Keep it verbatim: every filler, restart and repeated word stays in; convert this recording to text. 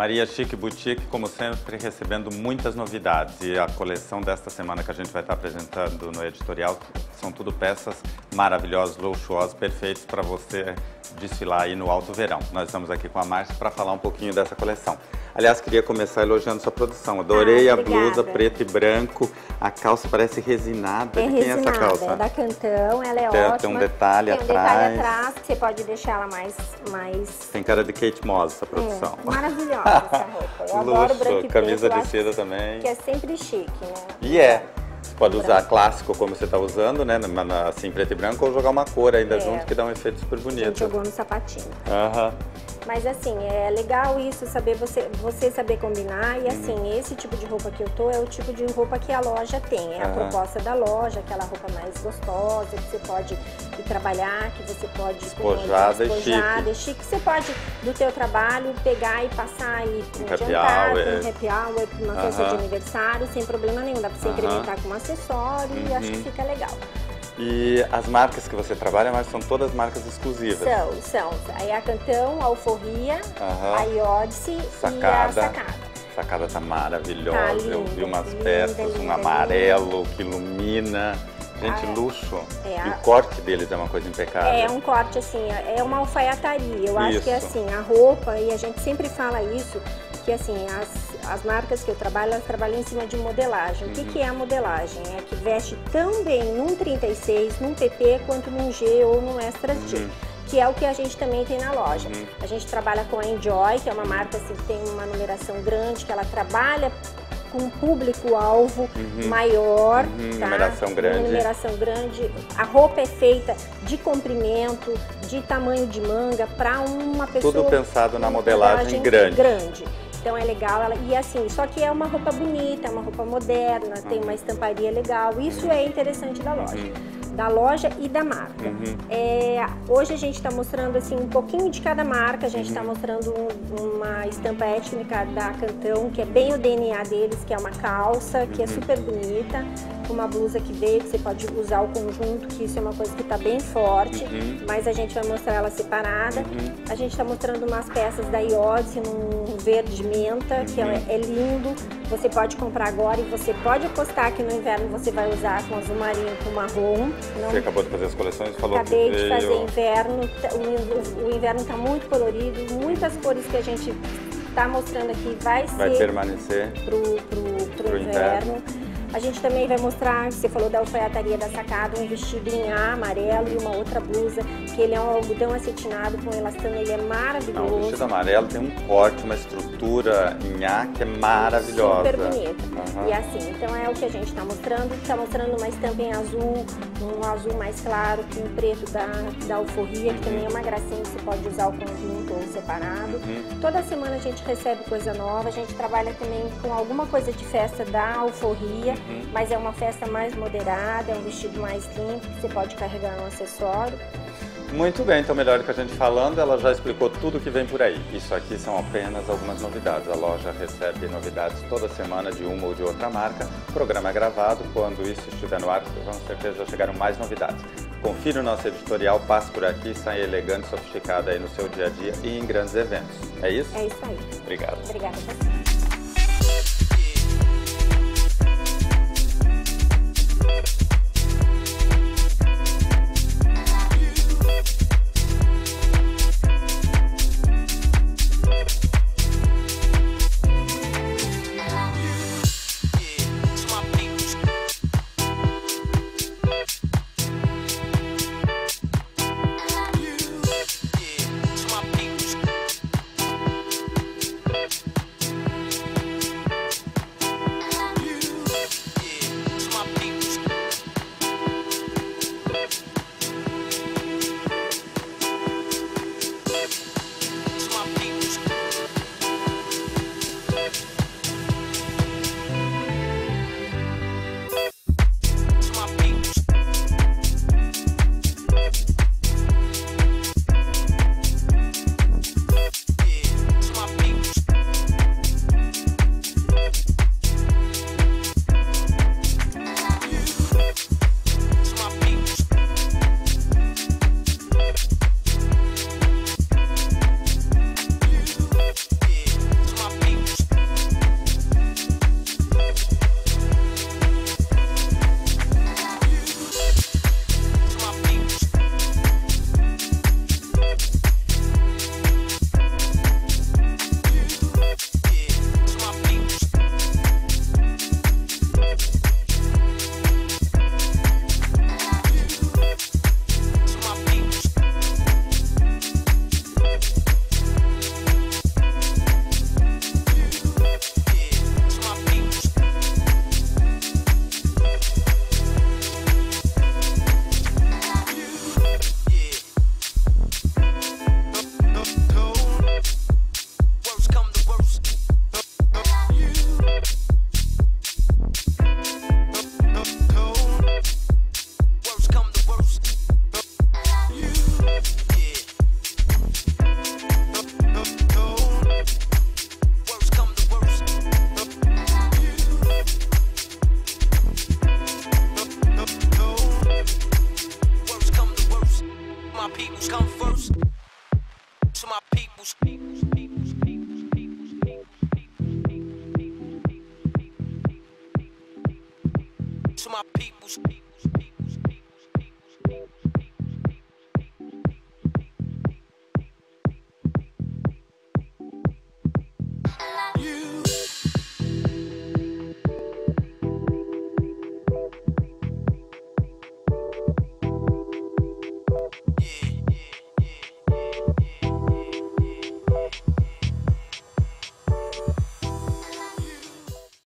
Maria Chic Boutique, como sempre, recebendo muitas novidades. E a coleção desta semana que a gente vai estar apresentando no editorial são tudo peças maravilhosas, luxuosas, perfeitas para você desfilar aí no alto verão. Nós estamos aqui com a Márcia para falar um pouquinho dessa coleção. Aliás, queria começar elogiando sua produção. Adorei ah, a blusa preto e branco. A calça parece resinada. É de quem resinada, é essa calça? É da Cantão, ela é tem, ótima. Tem um detalhe tem um atrás. Tem um detalhe atrás, que você pode deixar ela mais... mais... Tem cara de Kate Moss essa produção. É, maravilhosa essa roupa. Eu Luxo, adoro branco e camisa preto, de seda também. Que é sempre chique, né? E é. Você pode usar clássico como você está usando, né? Assim, preto e branco, ou jogar uma cor ainda é. junto que dá um efeito super bonito. A gente jogou no sapatinho. Aham. Mas assim, é legal isso, saber você, você saber combinar. E assim, hum. esse tipo de roupa que eu tô é o tipo de roupa que a loja tem. É a uhum. proposta da loja, aquela roupa mais gostosa, que você pode ir trabalhar, que você pode... Despojada, despojada e chique. Você pode, do teu trabalho, pegar e passar e um jantar, um happy hour, uma uhum. festa de aniversário, sem problema nenhum. Dá pra você uhum. incrementar com um acessório uhum. e acho que fica legal. E as marcas que você trabalha, mas são todas marcas exclusivas? São, são. Aí a Cantão, a Alforria, uhum. a Iodice Sacada. e a Sacada. Sacada tá maravilhosa. Tá linda, eu vi umas linda, peças, linda, um linda, amarelo linda. que ilumina. Gente, ah, luxo. É a... E o corte deles é uma coisa impecável. É um corte assim, é uma alfaiataria. Eu isso. acho que é assim, a roupa, e a gente sempre fala isso, que assim, as, as marcas que eu trabalho, elas trabalham em cima de modelagem. Uhum. O que, que é a modelagem? É que veste tão bem num trinta e seis, num P P, quanto num G ou num Extra G. Uhum. Que é o que a gente também tem na loja. Uhum. A gente trabalha com a Enjoy, que é uma marca assim, que tem uma numeração grande, que ela trabalha com um público-alvo uhum. maior, uhum. tá? numeração grande. Uma numeração grande. A roupa é feita de comprimento, de tamanho de manga, para uma pessoa... Tudo pensado na modelagem, modelagem grande. grande. Então é legal, ela, e assim, só que é uma roupa bonita, é uma roupa moderna, uhum. tem uma estamparia legal, isso é interessante da loja. Uhum. Da loja e da marca. Uhum. É, hoje a gente está mostrando assim um pouquinho de cada marca, a gente está uhum. mostrando um, uma estampa étnica da Cantão, que é bem o D N A deles, que é uma calça, que uhum. é super bonita, com uma blusa que veio, que você pode usar o conjunto, que isso é uma coisa que está bem forte, uhum. mas a gente vai mostrar ela separada. Uhum. A gente está mostrando umas peças da Iodice num verde menta, uhum. que é, é lindo, você pode comprar agora e você pode apostar que no inverno você vai usar com azul marinho com marrom. Não, você acabou de fazer as coleções e falou acabei que de veio... fazer inverno, o, o inverno está muito colorido, muitas cores que a gente está mostrando aqui vai, vai ser permanecer pro, pro, pro, pro inverno. inverno. A gente também vai mostrar, você falou da alfaiataria da Sacada, um vestido em A amarelo e uma outra blusa, que ele é um algodão acetinado com elastano, ele é maravilhoso. Não, o vestido amarelo tem um corte, uma estrutura em A que é maravilhosa. Super bonita. Uhum. E assim, então é o que a gente está mostrando, está mostrando uma estampa em azul, um azul mais claro, com o preto da, da Alforria, que uhum. também é uma gracinha, você pode usar o conjunto ou separado. Uhum. Toda semana a gente recebe coisa nova, a gente trabalha também com alguma coisa de festa da Alforria, uhum. mas é uma festa mais moderada, é um vestido mais limpo, que você pode carregar no acessório. Muito bem, então melhor do que a gente falando, ela já explicou tudo que vem por aí. Isso aqui são apenas algumas novidades. A loja recebe novidades toda semana de uma ou de outra marca. O programa é gravado, quando isso estiver no ar, com certeza já chegaram mais novidades. Confira o nosso editorial, passe por aqui e saia elegante, sofisticada aí no seu dia a dia e em grandes eventos. É isso? É isso aí. Obrigado. Obrigada a você. peoples.